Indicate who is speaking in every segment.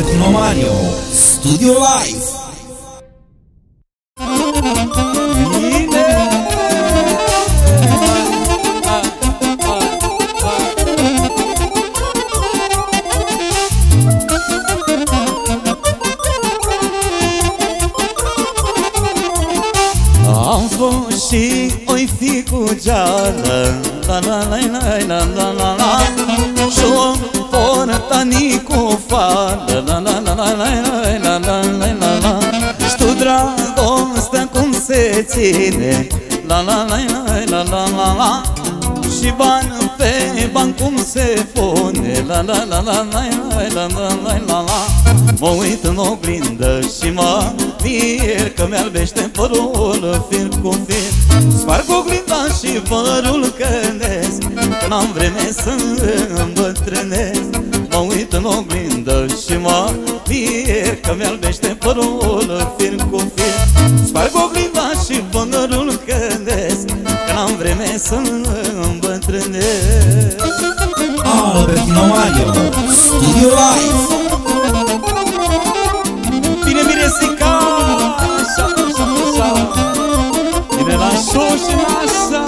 Speaker 1: Albertino Mario, Studio Live.
Speaker 2: Am fost și oi fi cu geală, la la la la la la la la, și-o portani cu fală, la la la la la la la la la la. Știu dragostea cum se ține, la la la la la la la, și bani pe bani cum se pune, la la la la la la la la la la. Mă uit în oglindă și mă mir că mi-albește părul fir cu fir. Sparg oglinda și părul călesc, că n-am vreme să îmbătrânesc. Mă uit în oglindă și mă mir că mi-albește părul fir cu fir. Sparg oglinda și părul călesc, că n-am vreme să îmbătrânesc.
Speaker 1: Albertino Mario, Studio Live.
Speaker 2: Bine, Miresica, așa, așa, așa. Bine la show și așa.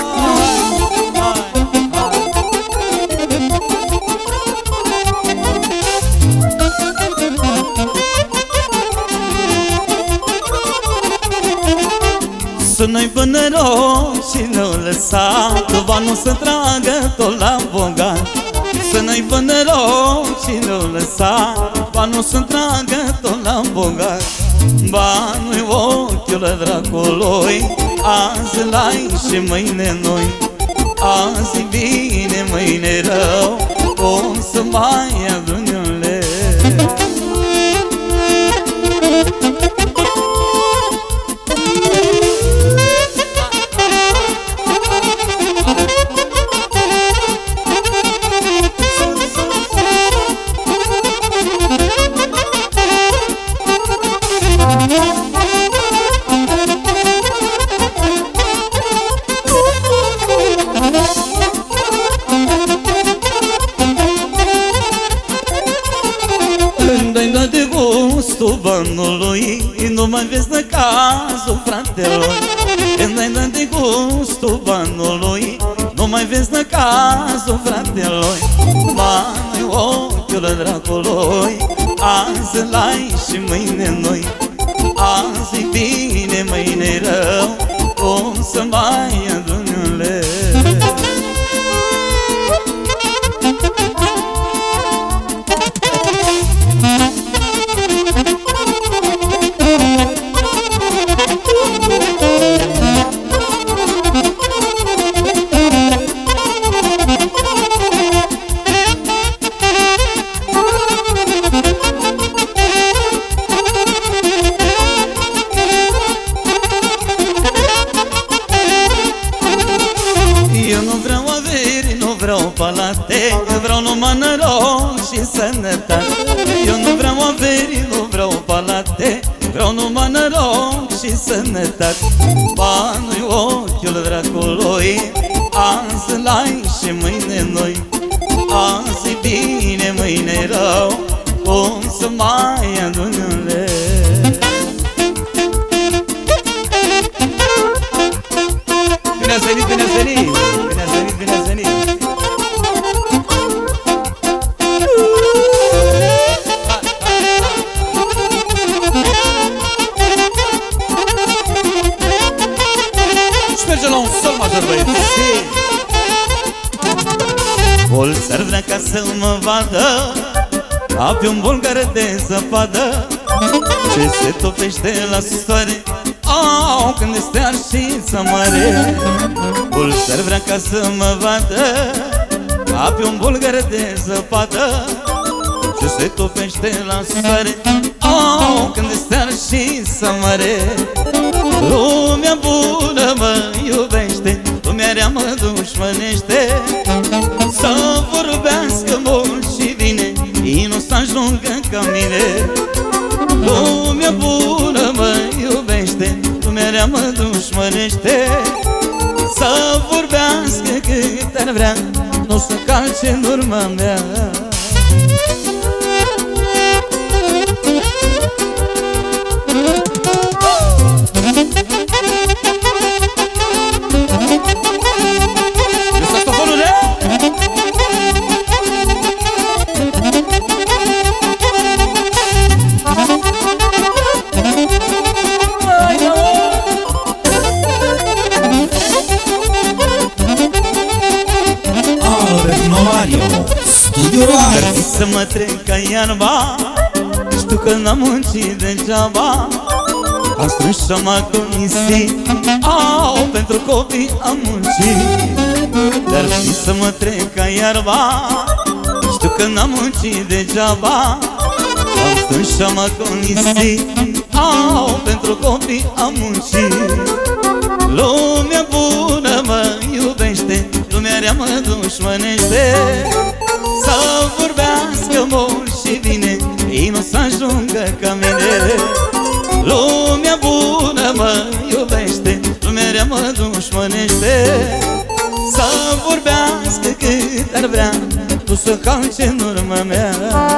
Speaker 2: Să nu-i până rău și nu lăsa, că banul să tragă tot la bogat. Să nu-i până rău și nu lăsa, banul să tragă tot la bogat. Banul-i ochiul dracului, azi l-ai și mâine noi. Azi bine, mâine rău, cum să mai aduni lei. Banului, nu mai vezi de cazul fratelor. Când ai dat de gustul banului, nu mai vezi de cazul fratelor. Banul-i ochiul dracului, azi l-ai și mâine noi. Azi bine, mâine rău, cum să mai aduni lei. Eu vreau numai noroc și sănătate. Eu nu vreau averi, nu vreau palate, vreau numai noroc și sănătate. Banul-i ochiul dracului, azi l-ai și mâine noi. Azi bine, mâine rău, cum să mai aduni lei. Bine ați venit, bine ați venit, bine ați venit, bine ați venit. Merge la un sol major, băieți. Mulți ar vrea ca să mă vadă ca pe un bulgar de zăpadă ce se topește la soare, când este arșița mare. Mulți ar vrea ca să mă vadă ca pe un bulgar de zăpadă ce se topește la soare, când este arșița mare. Lumea bună mă iubește, lumea rea mă dușmănește. Să vorbească mult și bine, ei nu să ajungă ca mine. Lumea bună mă iubește, lumea rea mă dușmănește. Să vorbească cât ar vrea, nu să calce în urma mea. să mă trec ca iarba, știu că n-am muncit degeaba. Am strâns și am agonisit, pentru copii am muncit. Dar fi să mă trec ca iarba, știu că n-am muncit degeaba. Am strâns și am agonisit, pentru copii am muncit. Lumea bună mă iubește, lumea rea mă dușmănește. Să vorbească mult și bine, ei nu să ajungă ca mine. Lumea bună mă iubește, lumea rea mă dușmănește. Să vorbească cât ar vrea, nu să calce în urma mea.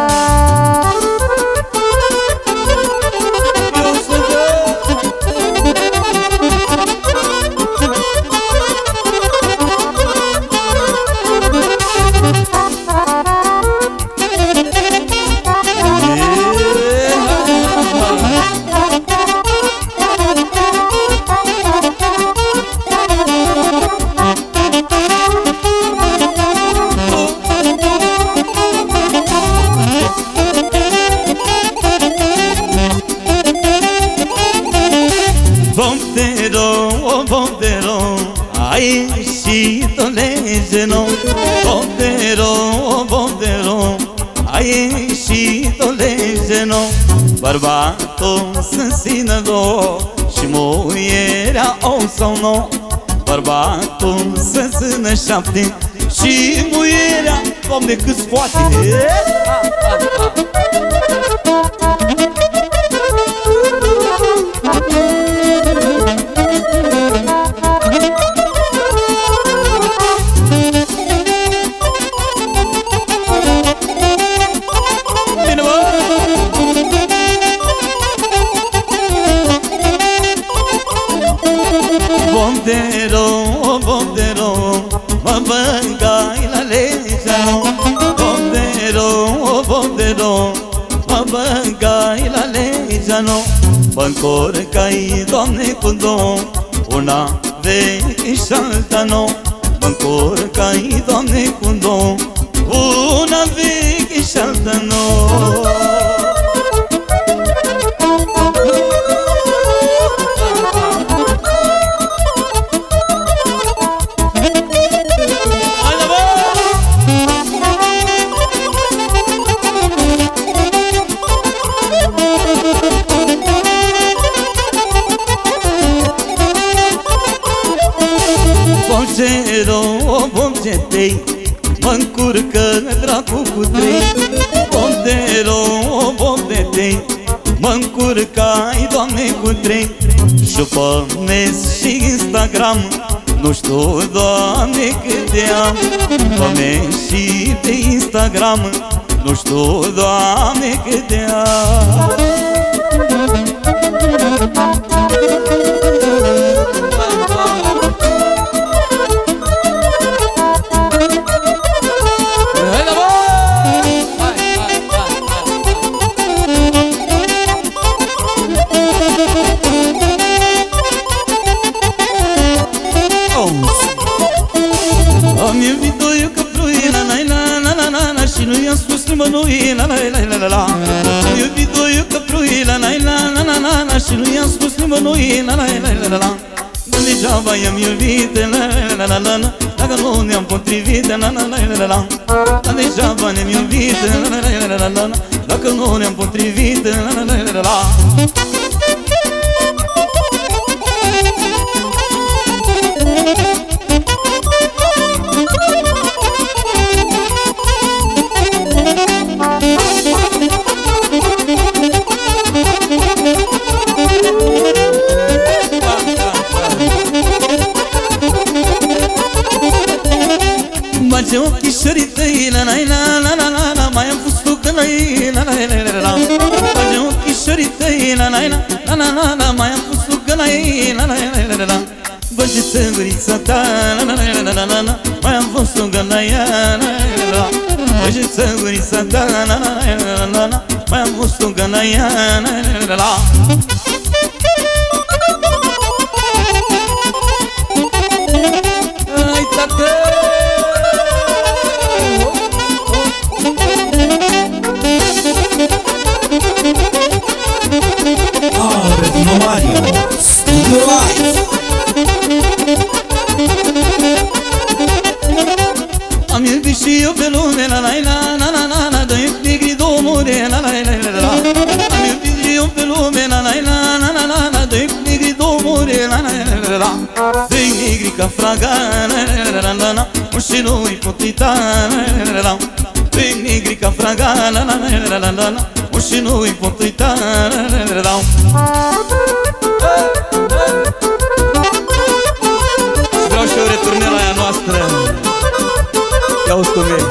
Speaker 1: Ai ieșit-o legeno, bombero, bombero, ai ieșit-o legeno. Bărbatul să țină două și muierea o sau nouă. Bărbatul să țină 7 și muierea, Doamne, câți poate. Bombero, bombero, mă băgai la legea. Bombero, bombero, mă băgai la legea. Mă încurcai, Doamne, cu două, una veche și alta nouă. Mă încurcai, Doamne, cu două, una veche și alta nouă. Bombero, bombetei, mă-ncurcă dracu cu 3. Bombero, bombetei, mă-ncurcai, Doamne, cu 3. Jupănesc și Instagram, nu știu, Doamne, câte am. Doamne, și pe Instagram, nu știu, Doamne, câte am. Am iubit-o eu ca pruina, na-na-na-na-na, și nu i-am spus nimănui, la-la-la-la-la. Am iubit-o eu ca pruina, na-na-na-na-na, și nu i-am spus nimănui, la-la-la-la-la. Degeaba i-am iubit, la-la-la-la-la, dacă nu ne-am potrivit, la-la-la-la-la. Degeaba ne-am iubit, la-la-la-la-la, dacă nu ne-am potrivit, la-la-la-la-la. Bage ochișorii tăi, la-la-la-la-la-la, mai am fost tu gălăi, la-la-la-la-la. Bage ochișorii tăi, la-la-la-la-la-la, mai am fost tu gălăi, la-la-la-la-la. Bage țăgurița ta, la-la-la-la-la-la, mai am fost tu gălăi, la-la-la-la. Bage țăgurița ta, la-la-la-la-la, mai am fost tu gălăi, la-la-la-la. Ai, tată! negrica fraga, și nu-i pot uita. E negrica fraga, și nu-i pot uita. Vreau și o returnă la aia noastră. Ia auzi cum e.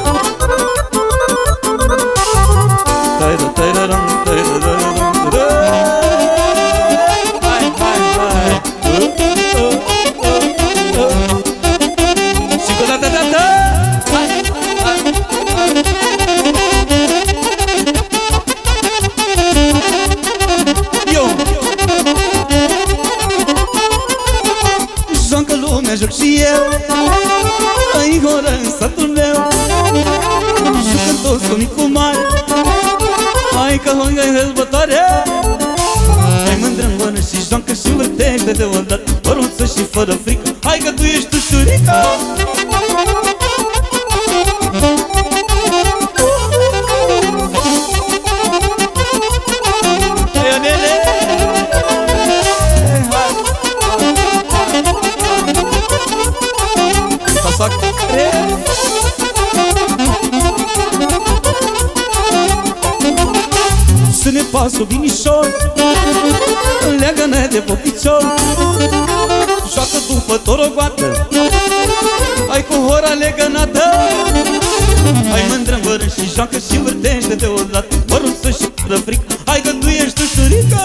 Speaker 1: Și cu data. Joacă lumea, joc și eu, în horă în satul meu. Jucă toți cu mic cu mare, hai că hongă-i răzbătoare. Hai mândră-n mână și joacă și vârtește-te odată, păruță și fără frică, hai că tu ești ușurică. Să ne pasă vinișor, leagă-ne de popițor, joacă după torogoată, hai cu hora legănată. Hai mândră-n vără și joacă și vârtește-te odată, păruță și fără frică, hai că tu ești ușurică.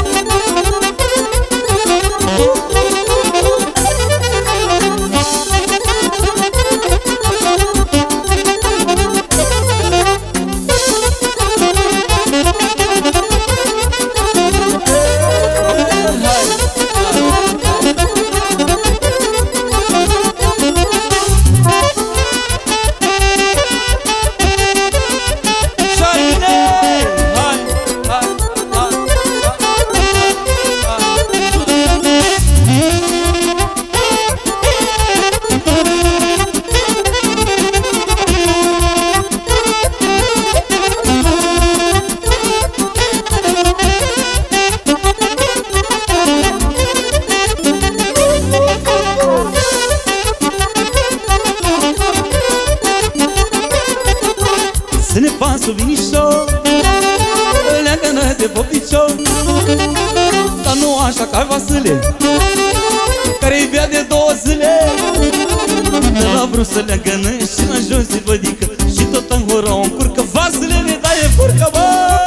Speaker 1: Să ne pasă vinișor, leagă-ne de popițor, dar nu așa ca Vasile, care-i bea de 2 zile. De la vreo să leagă-ne și la jos îi vădică, și tot în horă o încurcă, Vasile ne daie furcă, bă!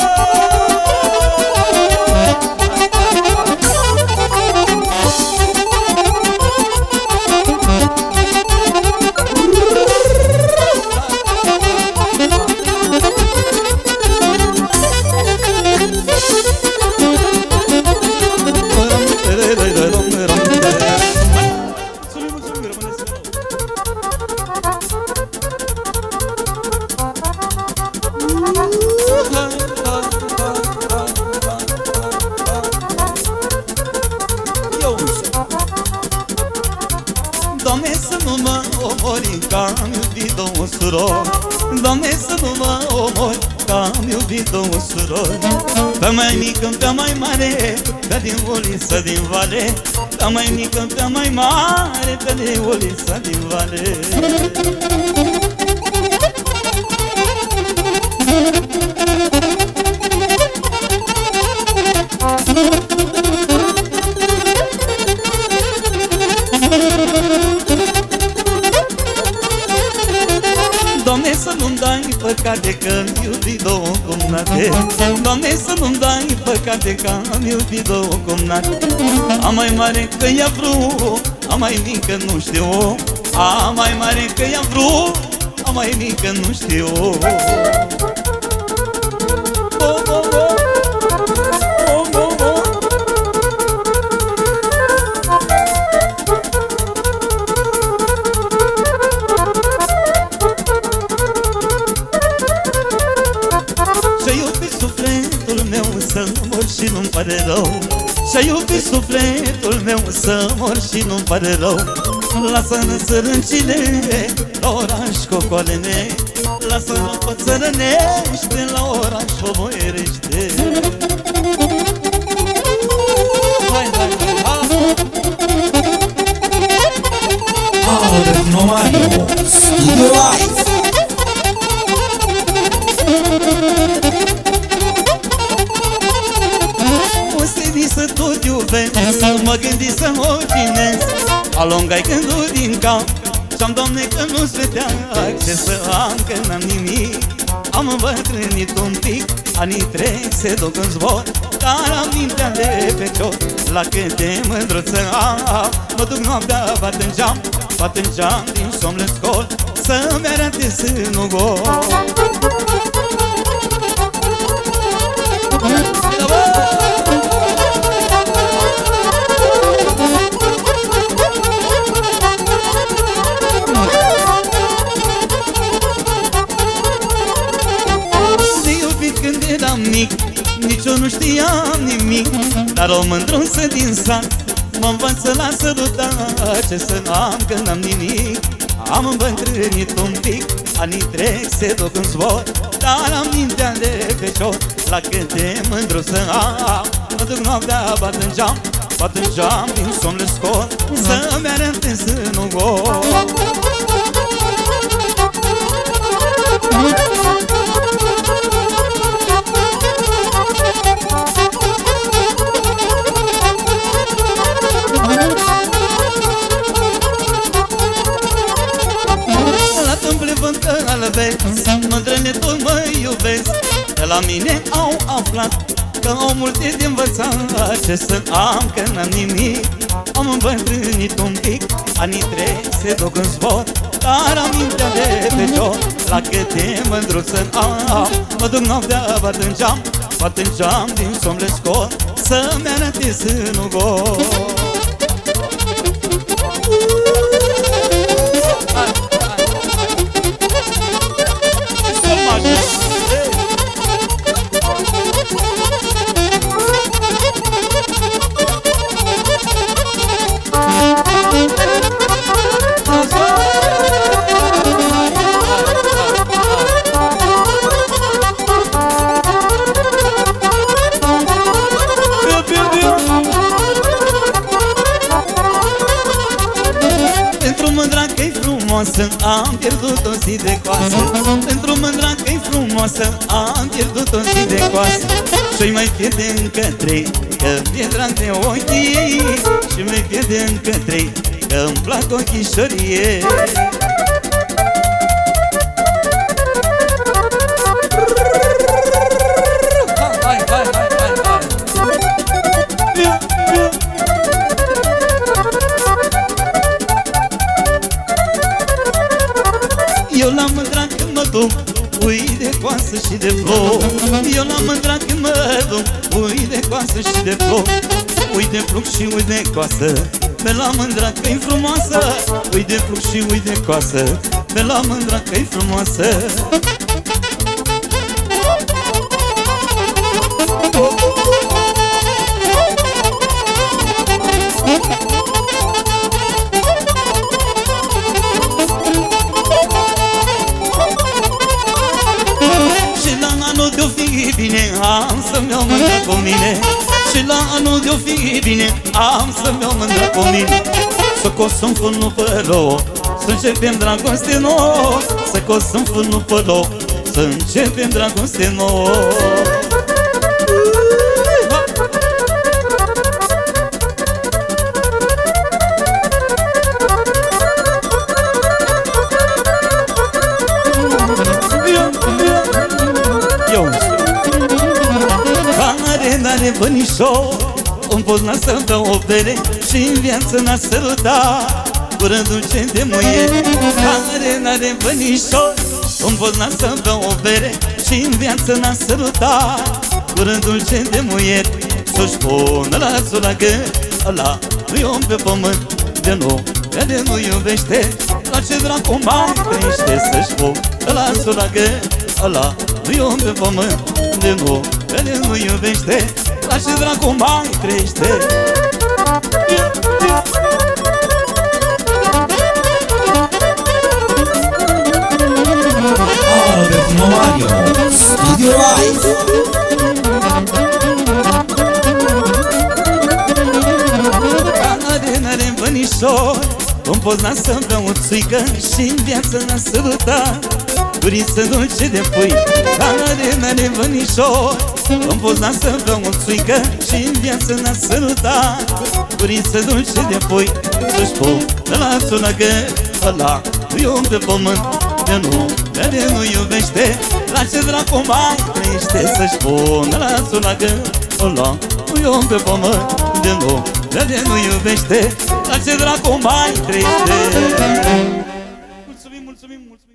Speaker 1: Doamne, să nu mă omori, că am iubit 2 surori. Doamne, să nu mă omori, că am iubit 2 surori. Pe mai mică, pe mai mare, pe din ulița din vale. Pe mai mică, pe mai mare, pe din ulița din vale. Doamne, să nu-mi dai păcate că-mi iubi 2 cumnate. Doamne, să nu-mi dai păcate că am iubit 2 cumnate. A mai mare că i-a vrut, a mai mică nu știu. A mai mare că i-a vrut, a mai mică nu știu. Să mor și nu-mi pare rău. Și-a iubit sufletul meu să mor și nu-mi pare rău. Lasă-ne sărâncile la oraș cocoalene, lasă-ne pe țărănește la oraș poboierește. Hai, hai, hai, hai. iubesc, mă gândi să mă chinesc. Alungai gândul din cap și-am, Doamne, că nu-ți vedea ce să am, că n-am nimic. Am îmbătrânit un pic, anii trec, se duc în zbor, dar am mintea de pe cior. La cât de mândruță am, mă duc noaptea, bat în geam, din somn le scol, să-mi arate sânul gol. Nici eu nu știam nimic, dar o mândruță din sat mă învăță la sărutat. Ce să n-am când n-am nimic. Am îmbătrânit un pic, anii trec, se duc în zbor, dar am mintea de pe cior. La cât de mândruță am, mă duc noaptea, bat în geam, din somn le scol, să-mi arate sânul gol. Mândrăne tot mă iubesc, de la mine au aflat că au multe de învățat. Ce să am, că n-am nimic. Am îmbătrânit un pic, anii trec, se duc în zbor, dar am mintea de pe cior. La cât de mândruță am, mă duc noaptea, bat în geam, din somn le scol, să-mi arate sânul gol. Am pierdut o zi de coasă, pentru mândra că-i frumoasă, am pierdut o zi de coasă. Și-i mai pierde încă trei, că mi-e drag de ochii ei, și mai pierde încă trei, că-mi plac ochișorii ei. Eu la mândra când mă duc, ui de coasă și de flori. Eu la mândra când mă duc, ui de coasă și de flori. Ui de pluc și ui de coasă, pe la mândra că-i frumoasă. Ui de pluc și ui de coasă, pe la mândra că-i frumoasă. Bine, am să-mi iau mândră cu mine. Și la anul de-o fi bine, am să-mi iau mândră cu mine. Să cosăm fânul pe loc, să începem dragoste nouă. Să cosăm fânul pe loc, să începem dragoste nouă. N-are bănișor, îmi poți n-a să-mi dă o bere și-n viață n-a săruta gură dulce de muiere. Care n-are bănișor, îmi poți n-a să-mi dă o bere și-n viață n-a săruta gură dulce de muiere. Să-și pună la suragă, ăla nu-i om pe pământ, de nou, de nu iubește, la ce dracu mai crește. Să-și pună la suragă, ăla nu-i om pe pământ, de nou, de nu iubește, la ce dracu mai crește.
Speaker 3: Albertino Mario, Studio Live.
Speaker 1: N-are bănișor, îmi poți n-a să-mi dă o țuică și-n viață n-a sărutat guriță dulce de pui. N-are bănișor, Îmi poți da să beau o țuică și în viață n-a sărutat. Guriță dulce de pui să-și pun de la țunăcă. Ăla nu-i om pe pământ de nu, de nu iubește. La ce dracu mai trăiește să-și pun de la țunăcă. Ăla nu-i om pe pământ de nu, de nu iubește. La ce dracu mai trăiește. Mulțumim, mulțumim, mulțumim.